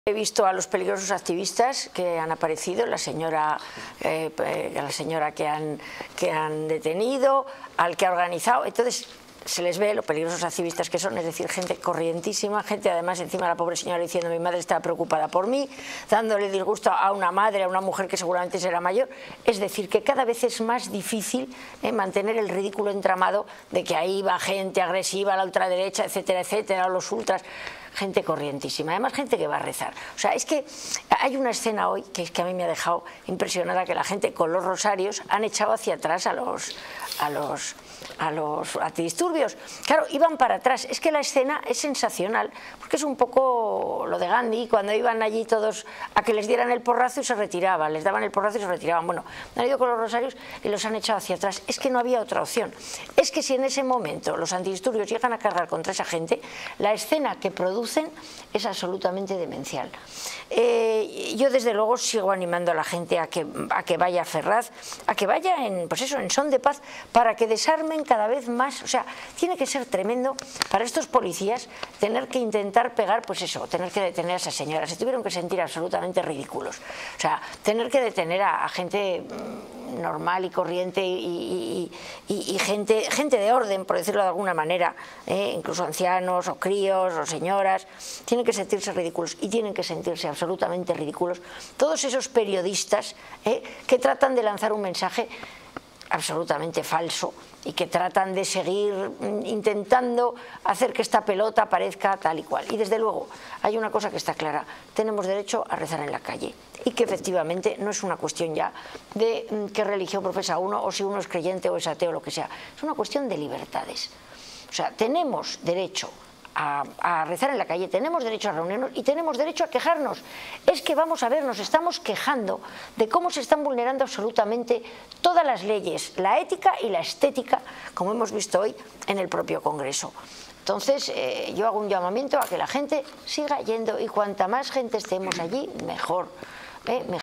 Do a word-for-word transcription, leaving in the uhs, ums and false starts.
He visto a los peligrosos activistas que han aparecido, la señora, eh, la señora que, han, que han detenido, al que ha organizado. Entonces se les ve lo peligrosos activistas que son, es decir, gente corrientísima, gente además encima la pobre señora diciendo mi madre estaba preocupada por mí, dándole disgusto a una madre, a una mujer que seguramente será mayor. Es decir, que cada vez es más difícil eh, mantener el ridículo entramado de que ahí va gente agresiva, la ultraderecha, etcétera, etcétera, los ultras. Gente corrientísima, además gente que va a rezar. O sea, es que hay una escena hoy que es que a mí me ha dejado impresionada, que la gente con los rosarios han echado hacia atrás a los a los a los antidisturbios. Claro, iban para atrás. Es que la escena es sensacional, porque es un poco lo de Gandhi, cuando iban allí todos a que les dieran el porrazo y se retiraban, les daban el porrazo y se retiraban. Bueno, han ido con los rosarios y los han echado hacia atrás. Es que no había otra opción. Es que si en ese momento los antidisturbios llegan a cargar contra esa gente, la escena que produce es absolutamente demencial. Eh, yo desde luego sigo animando a la gente a que, a que vaya a Ferraz, a que vaya en, pues eso, en son de paz, para que desarmen cada vez más. O sea, tiene que ser tremendo para estos policías tener que intentar pegar, pues eso, tener que detener a esas señoras. Se tuvieron que sentir absolutamente ridículos. O sea, tener que detener a, a gente normal y corriente y, y, y, y gente, gente de orden, por decirlo de alguna manera, eh, incluso ancianos o críos o señoras, tienen que sentirse ridículos y tienen que sentirse absolutamente ridículos todos esos periodistas eh, que tratan de lanzar un mensaje absolutamente falso y que tratan de seguir intentando hacer que esta pelota parezca tal y cual. Y desde luego hay una cosa que está clara: tenemos derecho a rezar en la calle, y que efectivamente no es una cuestión ya de qué religión profesa uno o si uno es creyente o es ateo o lo que sea, es una cuestión de libertades. O sea, tenemos derecho A, a rezar en la calle, tenemos derecho a reunirnos y tenemos derecho a quejarnos. Es que vamos a ver, nos estamos quejando de cómo se están vulnerando absolutamente todas las leyes, la ética y la estética, como hemos visto hoy en el propio Congreso. Entonces eh, yo hago un llamamiento a que la gente siga yendo, y cuanta más gente estemos allí, mejor, ¿eh? mejor.